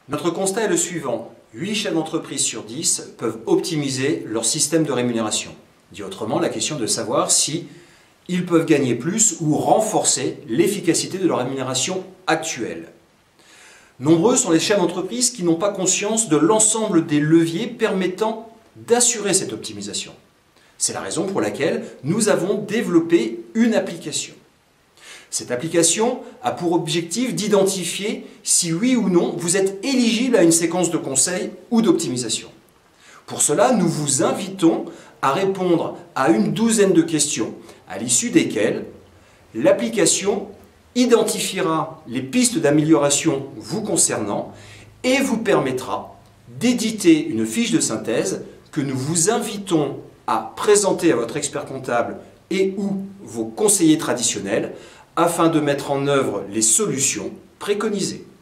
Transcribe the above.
Notre constat est le suivant. 8 chefs d'entreprise sur 10 peuvent optimiser leur système de rémunération. Dit autrement, la question est de savoir si ils peuvent gagner plus ou renforcer l'efficacité de leur rémunération actuelle. Nombreux sont les chefs d'entreprise qui n'ont pas conscience de l'ensemble des leviers permettant d'assurer cette optimisation. C'est la raison pour laquelle nous avons développé une application. Cette application a pour objectif d'identifier si oui ou non vous êtes éligible à une séquence de conseil ou d'optimisation. Pour cela, nous vous invitons à répondre à une douzaine de questions, à l'issue desquelles l'application identifiera les pistes d'amélioration vous concernant et vous permettra d'éditer une fiche de synthèse que nous vous invitons à présenter à votre expert comptable et ou vos conseillers traditionnels afin de mettre en œuvre les solutions préconisées.